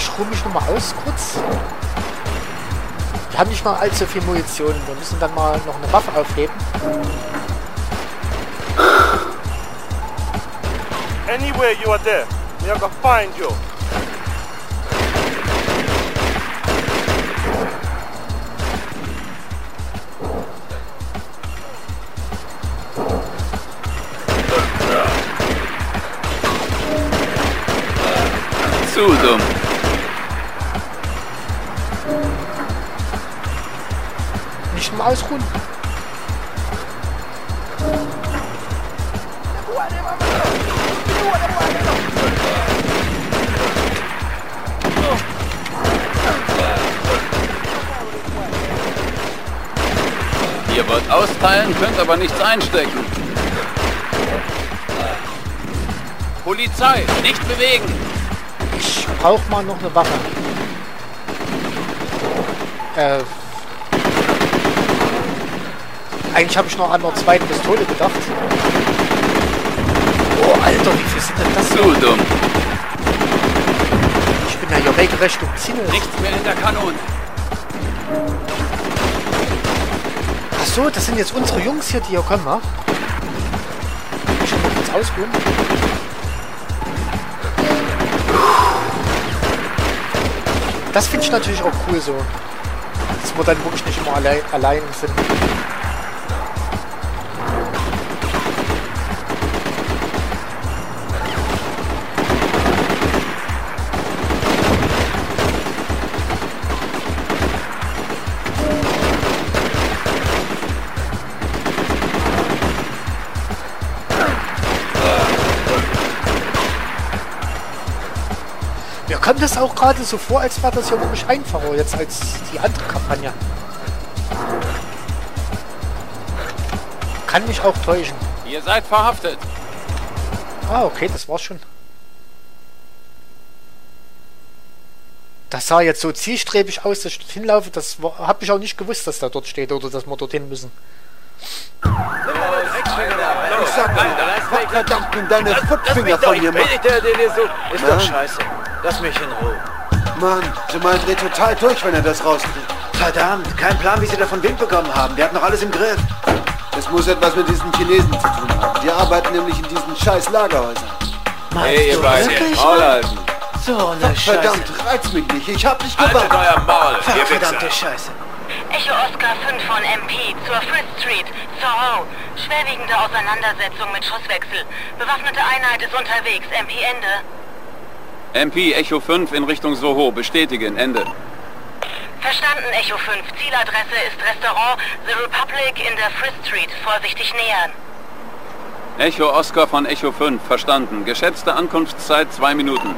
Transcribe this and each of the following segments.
ich ruhe mich nochmal aus kurz. Wir haben nicht mal allzu viel Munition. Wir müssen dann mal noch eine Waffe aufheben. Anywhere you are there, we are gonna find you. Zu dumm. Nicht mal ausruhen. Ihr wollt austeilen, könnt aber nichts einstecken. Polizei, nicht bewegen! Ich brauche mal noch eine Waffe. Eigentlich habe ich noch an einer zweiten Pistole gedacht. Oh, Alter, wie viel sind denn das? Zu dumm. Ich bin ja hier regelrecht um Ziel. Nichts mehr in der Kanone. Ach so, das sind jetzt unsere Jungs hier, die hier kommen, wa? Ich will mal kurz ausruhen. Das finde ich natürlich auch cool so. Dass wir dann wirklich nicht immer allein sind. Mir kommt das auch gerade so vor, als war das ja wirklich einfacher jetzt als die andere Kampagne. Kann mich auch täuschen. Ihr seid verhaftet. Ah, okay, das war's schon. Das sah jetzt so zielstrebig aus, dass ich dorthin laufe. Das habe ich auch nicht gewusst, dass da dort steht oder dass wir dorthin müssen. Ich sag mal, verdammt, nimm deine Footfinger von mir, Mann. Ist doch scheiße. Lass mich in Ruhe. Mann, Jamal dreht total durch, wenn er das rauskriegt. Verdammt, kein Plan, wie sie davon Wind bekommen haben. Wir hatten noch alles im Griff. Das muss etwas mit diesen Chinesen zu tun haben. Die arbeiten nämlich in diesen scheiß Lagerhäusern. Hey, ihr beiden, Maul halten. So eine Scheiße. Verdammt, reizt mich nicht. Ich hab dich Haltet gewarnt. euer Maul, ihr Verdammte Wichser. Scheiße. Echo Oscar 5 von MP zur Frith Street, Soho. Schwerwiegende Auseinandersetzung mit Schusswechsel. Bewaffnete Einheit ist unterwegs. MP Ende. MP Echo 5 in Richtung Soho. Bestätigen. Ende. Verstanden, Echo 5. Zieladresse ist Restaurant The Republic in der Frith Street. Vorsichtig nähern. Echo Oscar von Echo 5. Verstanden. Geschätzte Ankunftszeit 2 Minuten.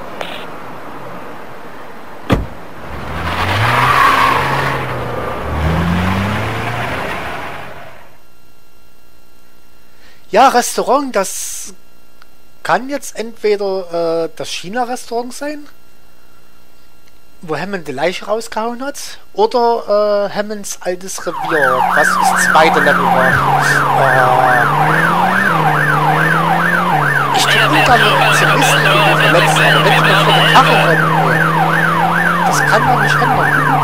Ja, Restaurant, das kann jetzt entweder das China-Restaurant sein, wo Hammond die Leiche rausgehauen hat, oder Hammonds altes Revier, was das zweite Level war. Ich tue gut an den Zivilisten, die verletzt, aber wenn ich mir vor der Karre rennen, das kann man nicht ändern.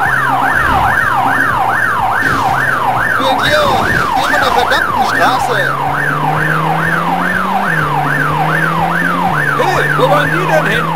Du Idiot! Geh von der verdammten Straße! Hey, wo wollen die denn hin?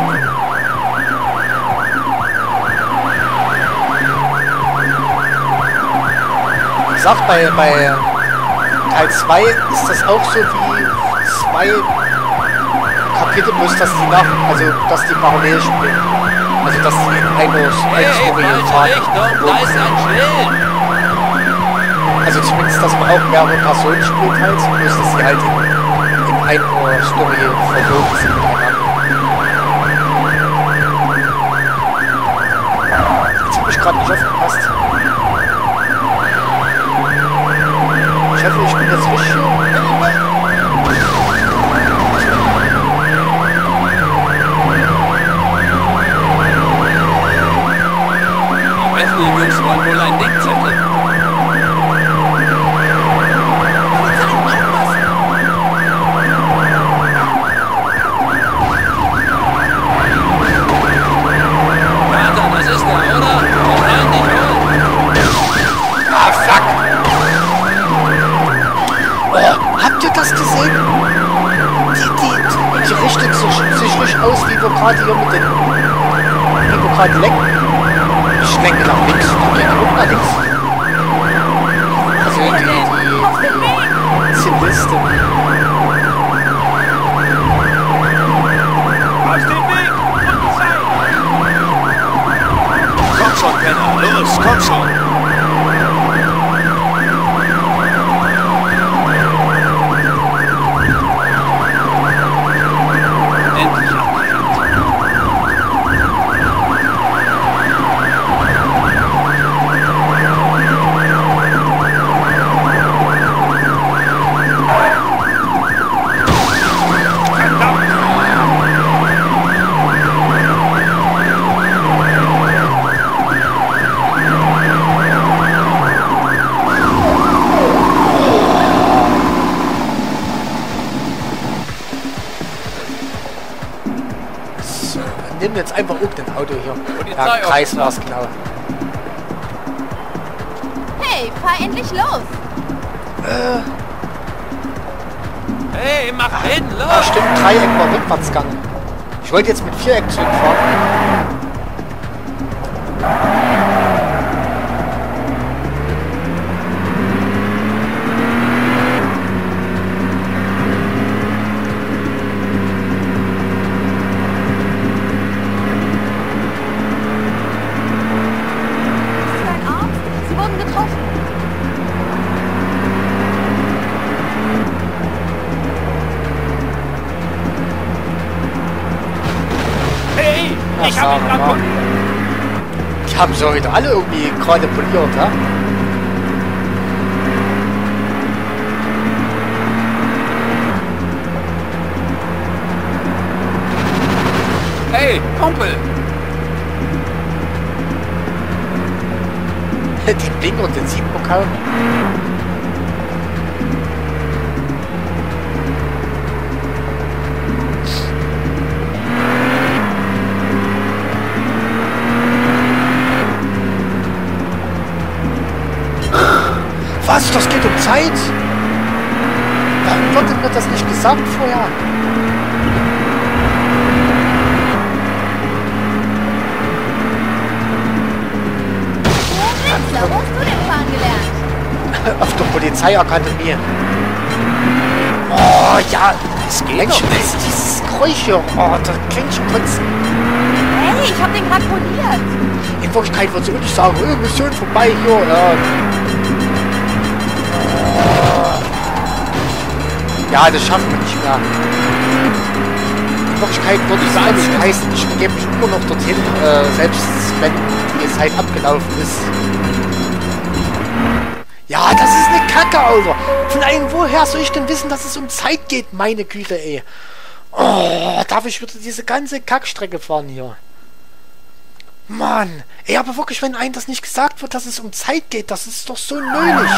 Wie gesagt, bei Teil 2 ist das auch so wie 2 Kapitel, bloß dass die parallel spielen. Also dass die in einer Story fahren. Da ist ein Schild! Also zumindest, dass man auch mehrere Personen spielt halt, bloß dass sie halt in einer Story verloren sind miteinander. Jetzt habe ich gerade nicht aufgepasst. Ich hoffe, ich bin jetzt richtig. Die besten Jungs wollen wohl ein Denkzettel. mit den Nico gerade lenken. Ich lenke nach links, du gehst auch nach links. Also die Zivilisten. Aus dem Weg! Komm schon, Penner. Los, komm schon. Endlich abgehängt. So, wir nehmen jetzt einfach irgendein Auto hier. Polizei, Ja, Kreis Officer. war's genau. Hey, fahr endlich los! Hey, mach hin, Ah, los! stimmt, Dreieck war Rückwärtsgang. Ich wollte jetzt mit Viereck zurückfahren. Ist dein Arzt? Sie wurden getroffen. Hey, Ach, ich hab ihn sagen wir grad mal. poliert. Die haben so heute alle irgendwie gerade poliert, ja? Hey, Kumpel! Die Blinker, den sieht man kaum. Was? Das geht um Zeit? Warum wurde mir das nicht gesagt vorher? Wo hast du denn fahren gelernt? Auf der Polizeiakademie. Oh ja, es geht Mensch, dieses Geräusch hier. Oh, da kann ich kotzen. Hey, ich hab den gerade poliert. In Wirklichkeit würde sie wirklich sagen, Mission vorbei hier. Ja, das schaffen wir nicht mehr. In Wirklichkeit würde es eigentlich heißen, ich begebe mich immer noch dorthin, selbst wenn die Zeit abgelaufen ist. Ja, das ist eine Kacke, Alter. Von einem woher soll ich denn wissen, dass es um Zeit geht? Meine Güte, ey. Oh, darf ich wieder diese ganze Kackstrecke fahren hier? Mann. Ey, aber wirklich, wenn einem das nicht gesagt wird, dass es um Zeit geht, das ist doch so nötig.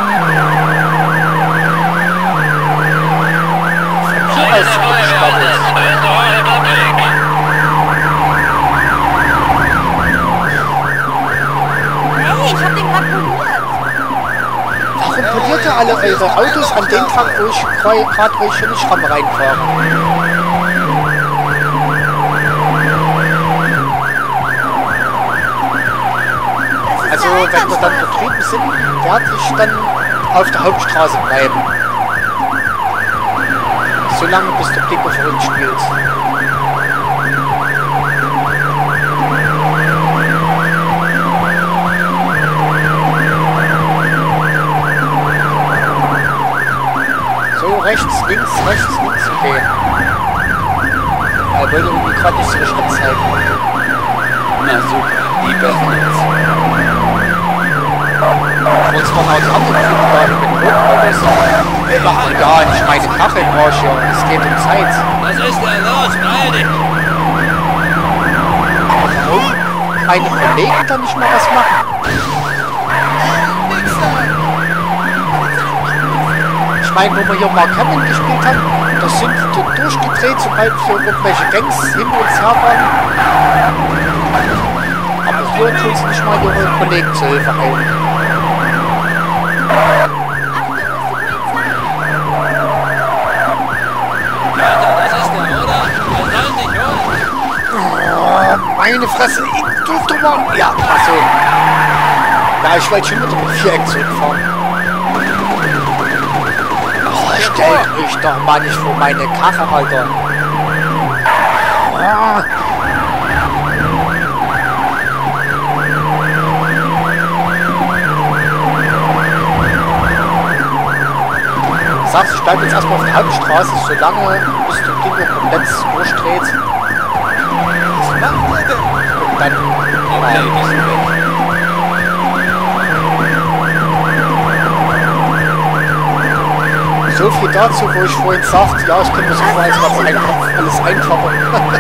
Von hier aus gestartet. Hey, ich hab den gerade poliert. Warum poliert ihr alle eure Autos an dem Tag, wo ich gerade euch in die Schramme reinfahre? Also, wenn wir dann dort drüben sind, werde ich dann auf der Hauptstraße bleiben. Solange bis der Blinker für uns spielt. So, rechts, links, okay. Er wollte irgendwie gerade nicht so Schritt zeigen. Na super, die besten jetzt. Uns waren auch die anderen Flugzeuge mit Rotautos. Machen gar nicht meine Kachelbranche hier. Es geht um Zeit. Was ist denn los? Beeil dich! Aber warum meine Kollegen dann nicht mal was machen? Ich meine, wo wir hier Mark Hamill gespielt haben, da sind die dort durchgedreht, sobald wir irgendwelche Gangs hinter uns her waren. Aber hier tun sie nicht mal ihre Kollegen zur Hilfe eilen. Das ist der, oder? Wir sollen dich holen! Meine Fresse, du dummer. Ja, achso. Ja, ich wollte schon mit dem Viereck zurückfahren. Oh, stellt euch doch mal nicht vor meine Karre, Alter. Ah. Sagst, ich bleib jetzt erstmal auf der Hauptstraße, solange bis der Ding komplett durchdreht. Und dann... So viel dazu, wo ich vorhin sagte, ja, ich könnte mir so vorstellen, alles einfacher.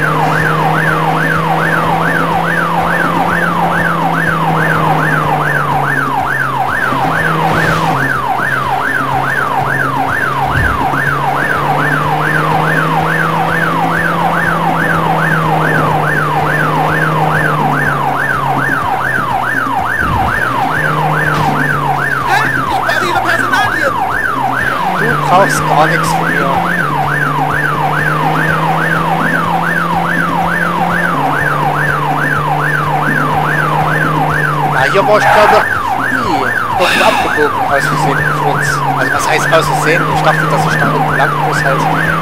Du brauchst gar nichts von mir. Na, hier war ich glaube irgendwie abgebogen aus Versehen für uns. Also was heißt aus Versehen? Ich dachte, dass ich da irgendwo lang muss halt.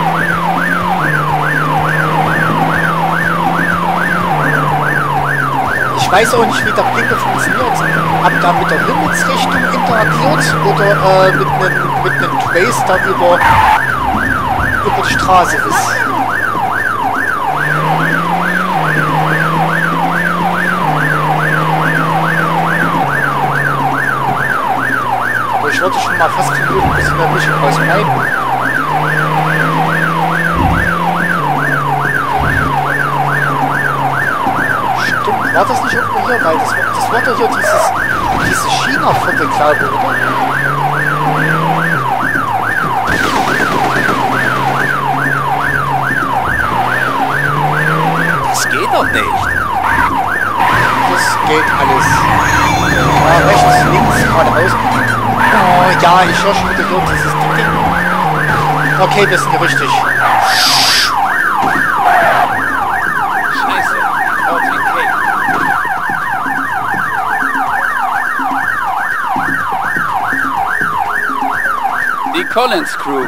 Ich weiß auch nicht, wie der Blinker funktioniert. Ob da mit der Himmelsrichtung interagiert oder mit einem Trace dann über die Straße ist. Aber ich würde schon mal fast vermuten, dass wir nicht ausbleiben. War das nicht irgendwo hier? Weil das war doch hier dieses China-Viertel, glaube ich, oder? Das geht doch nicht. Das geht alles. Ja, rechts, links, geradeaus. Oh ja, ich höre schon wieder hier dieses Ding. Okay, wir sind hier richtig. Die Collins Crew.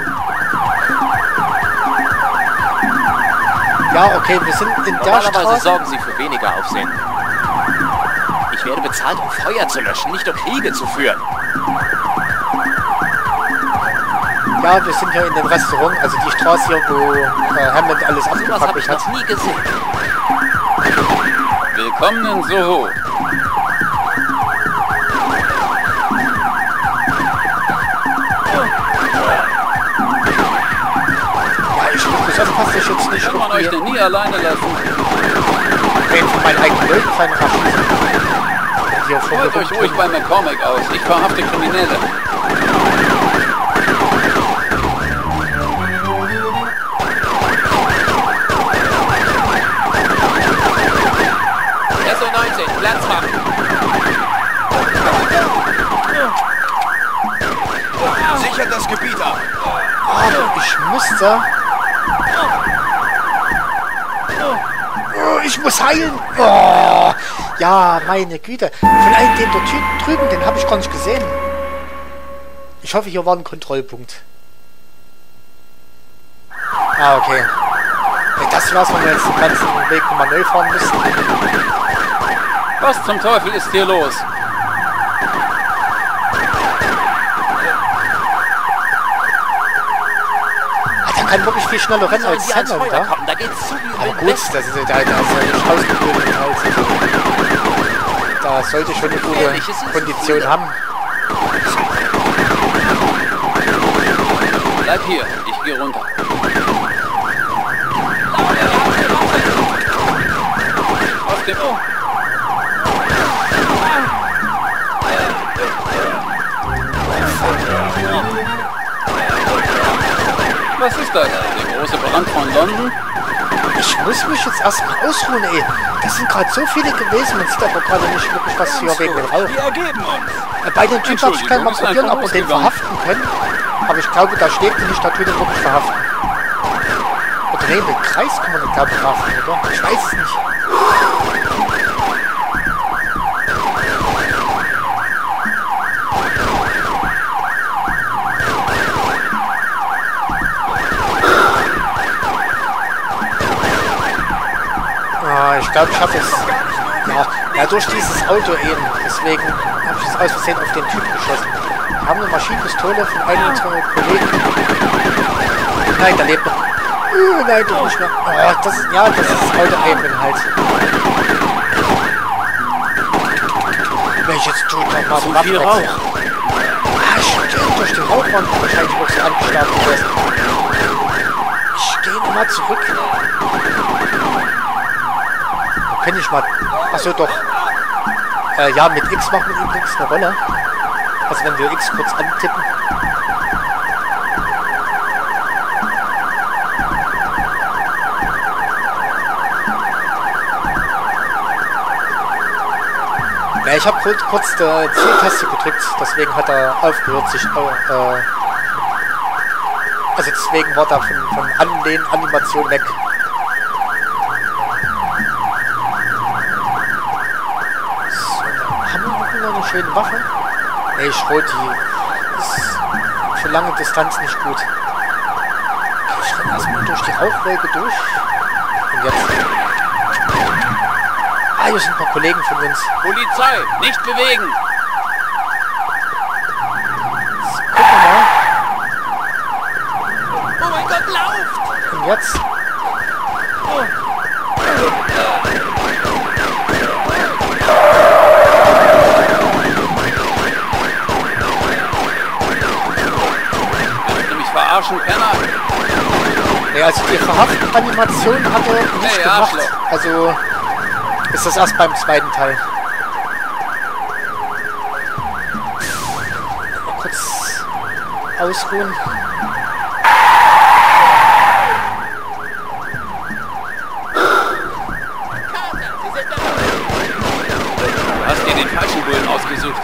Ja, okay, wir sind in der Normalerweise Straße. sorgen sie für weniger Aufsehen. Ich werde bezahlt, um Feuer zu löschen, nicht um Kriege zu führen. Ja, wir sind hier in dem Restaurant, also die Straße hier, wo Hammond alles Was habe ich abgefackelt hat. noch nie gesehen. Willkommen in Soho. Das passt sich jetzt nicht. Kann man euch denn nie alleine lassen? Wenn von meinen eigenen Leuten fein abschließen. Freut euch ruhig bei McCormick aus. Ich verhafte Kriminelle. SO19, Platz machen. Sichert das Gebiet ab. Ich müsste... Oh, ich muss heilen. Oh, ja, meine Güte. Vielleicht den dort drüben, den habe ich gar nicht gesehen. Ich hoffe, hier war ein Kontrollpunkt. Ah, okay. Das war's, wenn wir jetzt den ganzen Weg nochmal neu fahren müssen. Was zum Teufel ist hier los? Kann wirklich viel schneller rennen als Hammond, da? Da geht's zu wie Aber gut, das ist ja nicht ausgebildet halt. Da sollte ich schon eine gute Kondition haben. Bleib hier, ich gehe runter. Auf dem Ohr. Was ist das? Der große Brand von London? Ich muss mich jetzt erstmal ausruhen, ey. Das sind gerade so viele gewesen. Man sieht aber gerade nicht wirklich was hier wegen dem Rauch. Wir ergeben uns. Bei den Typen habe ich gleich mal probieren, ob wir den verhaften können. Aber ich glaube, da steht nicht, da tut er wirklich verhaften. Oder nee, mit Kreis kann man den, glaube ich, verhaften, oder? Ich weiß es nicht. Ich glaube, ich habe es. Ja, durch dieses Auto eben. Deswegen habe ich es aus Versehen auf den Typ geschossen. Wir haben eine Maschinenpistole von einem unserer Kollegen. Nein, der lebt noch. Nein, doch nicht mehr. Oh, das ist das Auto-Aiming halt. Welches tut doch mal viel Rauch. Ah, stimmt, durch die Rauchwand wahrscheinlich auch so angestarrt gewesen. Ich gehe nochmal zurück. Kann ich mal... Achso, doch. Ja, mit X machen wir übrigens eine Rolle. Also wenn wir X kurz antippen. Ja, ich habe kurz die C-Taste gedrückt, deswegen hat er aufgehört sich... also deswegen war da von Anlehnen-Animation weg. Eine schöne Waffe. Nee, Schrot, die ist für lange Distanz nicht gut. Ich renne erstmal durch die Rauchwolke durch. Und jetzt... Ah, hier sind ein paar Kollegen von uns. Polizei, nicht bewegen! Jetzt gucken wir mal. Oh mein Gott, lauft! Und jetzt... Verarschen, Penner! Nee, also die Verhaftanimation hat er nicht Hey, gemacht. Arschloch. Also ist das erst beim zweiten Teil. Mal kurz ausruhen. Du hast dir den falschen Bullen ausgesucht.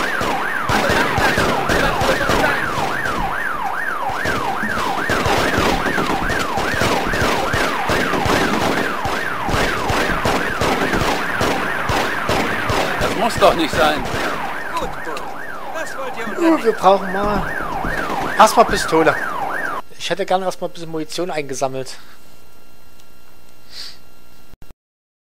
Muss doch nicht sein. Wir brauchen mal... Erstmal Pistole. Ich hätte gerne erstmal ein bisschen Munition eingesammelt.